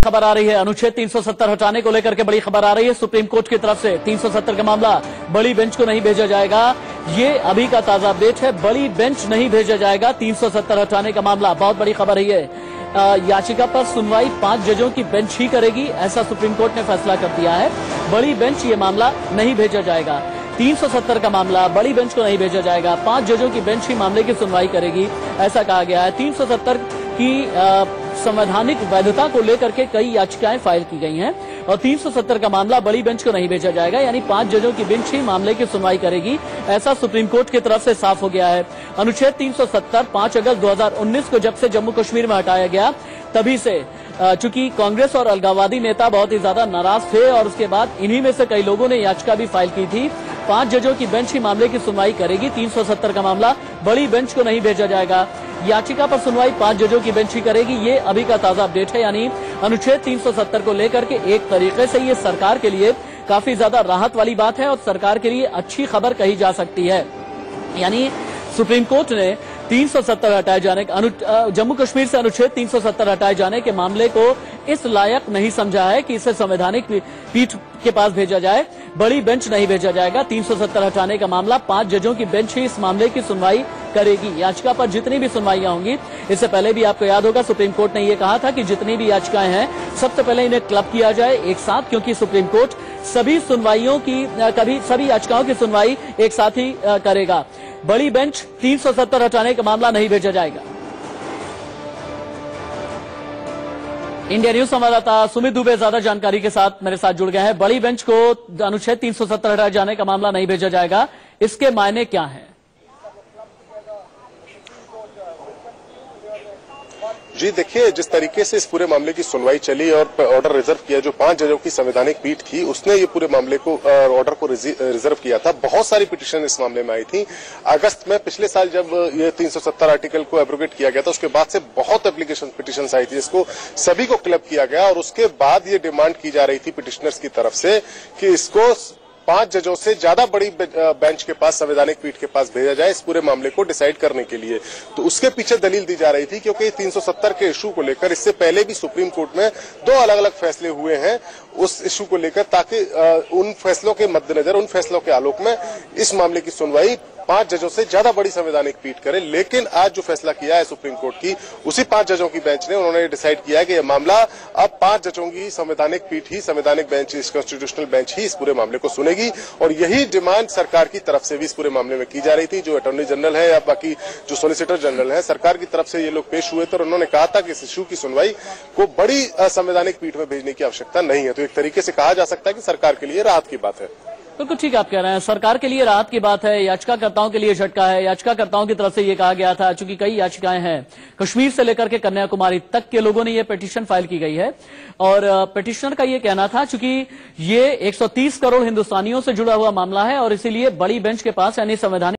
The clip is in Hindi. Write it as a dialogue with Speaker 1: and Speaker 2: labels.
Speaker 1: खबर आ रही है अनुच्छेद 370 हटाने को लेकर के बड़ी खबर आ रही है सुप्रीम कोर्ट की तरफ से। 370 का मामला बड़ी बेंच को नहीं भेजा जाएगा, ये अभी का ताजा अपडेट है। बड़ी बेंच नहीं भेजा जाएगा, 370 हटाने का मामला बहुत बड़ी खबर है। ये याचिका पर सुनवाई 5 जजों की बेंच ही करेगी, ऐसा सुप्रीम कोर्ट ने फैसला कर दिया है। बड़ी बेंच ये मामला नहीं भेजा जाएगा। 370 का मामला बड़ी बेंच को नहीं भेजा जाएगा, 5 जजों की बेंच ही मामले की सुनवाई करेगी, ऐसा कहा गया है। 370 की संवैधानिक वैधता को लेकर के कई याचिकाएं फाइल की गई हैं और 370 का मामला बड़ी बेंच को नहीं भेजा जाएगा, यानी 5 जजों की बेंच ही मामले की सुनवाई करेगी, ऐसा सुप्रीम कोर्ट की तरफ से साफ हो गया है। अनुच्छेद 370 5 अगस्त 2019 को जब से जम्मू कश्मीर में हटाया गया, तभी से चूंकि कांग्रेस और अलगाववादी नेता बहुत ही ज्यादा नाराज थे और उसके बाद इन्हीं में से कई लोगों ने याचिका भी फाइल की थी। 5 जजों की बेंच ही मामले की सुनवाई करेगी, 370 का मामला बड़ी बेंच को नहीं भेजा जाएगा। याचिका पर सुनवाई 5 जजों की बेंच ही करेगी, ये अभी का ताजा अपडेट है। यानी अनुच्छेद 370 को लेकर के एक तरीके से ये सरकार के लिए काफी ज्यादा राहत वाली बात है और सरकार के लिए अच्छी खबर कही जा सकती है। यानी सुप्रीम कोर्ट ने 370 हटाए जाने जम्मू कश्मीर से अनुच्छेद 370 हटाए जाने के मामले को इस लायक नहीं समझा है कि इसे संवैधानिक पीठ के पास भेजा जाए, बड़ी बेंच नहीं भेजा जाएगा। 370 हटाने का मामला 5 जजों की बेंच ही इस मामले की सुनवाई करेगी। याचिका पर जितनी भी सुनवाइयां होंगी, इससे पहले भी आपको याद होगा सुप्रीम कोर्ट ने यह कहा था कि जितनी भी याचिकाएं हैं सबसे पहले इन्हें क्लब किया जाए एक साथ, क्योंकि सुप्रीम कोर्ट सभी सुनवाइयों की सभी याचिकाओं की सुनवाई एक साथ ही करेगा। बड़ी बेंच 370 हटाने का मामला नहीं भेजा जाएगा। इंडिया न्यूज संवाददाता सुमित दुबे ज्यादा जानकारी के साथ मेरे साथ जुड़ गए हैं। बड़ी बेंच को अनुच्छेद 370 हटाए जाने का मामला नहीं भेजा जाएगा, इसके मायने क्या हैं?
Speaker 2: जी देखिए, जिस तरीके से इस पूरे मामले की सुनवाई चली और ऑर्डर रिजर्व किया, जो 5 जजों की संवैधानिक पीठ थी उसने ये पूरे मामले को ऑर्डर को रिजर्व किया था। बहुत सारी पिटीशन इस मामले में आई थी। अगस्त में पिछले साल जब ये 370 आर्टिकल को एब्रोगेट किया गया था, उसके बाद से बहुत एप्लीकेशन पिटीशन आई थी, इसको सभी को क्लब किया गया और उसके बाद ये डिमांड की जा रही थी पिटिशनर्स की तरफ से कि इसको 5 जजों से ज्यादा बड़ी बेंच के पास, संवैधानिक पीठ के पास भेजा जाए इस पूरे मामले को डिसाइड करने के लिए। तो उसके पीछे दलील दी जा रही थी क्योंकि 370 के इशू को लेकर इससे पहले भी सुप्रीम कोर्ट में 2 अलग अलग फैसले हुए हैं उस इशू को लेकर, ताकि उन फैसलों के मद्देनजर, उन फैसलों के आलोक में इस मामले की सुनवाई 5 जजों से ज्यादा बड़ी संवैधानिक पीठ करे। लेकिन आज जो फैसला किया है सुप्रीम कोर्ट की, उसी 5 जजों की बेंच ने, उन्होंने डिसाइड किया है कि यह मामला अब 5 जजों की संवैधानिक पीठ ही, संवैधानिक बेंच, इस कॉन्स्टिट्यूशनल बेंच ही इस पूरे मामले को सुनेगी। और यही डिमांड सरकार की तरफ से भी इस पूरे मामले में की जा रही थी। जो अटॉर्नी जनरल है या बाकी जो सॉलिसिटर जनरल है, सरकार की तरफ से ये लोग पेश हुए थे और उन्होंने कहा था कि इस इशू की सुनवाई को बड़ी संवैधानिक पीठ में भेजने की आवश्यकता नहीं है। तो एक तरीके से कहा जा सकता है कि सरकार के लिए राहत की बात है।
Speaker 1: बिल्कुल ठीक आप कह रहे हैं, सरकार के लिए राहत की बात है, याचिकाकर्ताओं के लिए झटका है। याचिकाकर्ताओं की तरफ से ये कहा गया था, चूंकि कई याचिकाएं हैं, कश्मीर से लेकर के कन्याकुमारी तक के लोगों ने ये पिटीशन फाइल की गई है और पिटीशनर का ये कहना था, चूंकि ये 130 करोड़ हिंदुस्तानियों से जुड़ा हुआ मामला है और इसीलिए बड़ी बेंच के पास, यानी संवैधानिक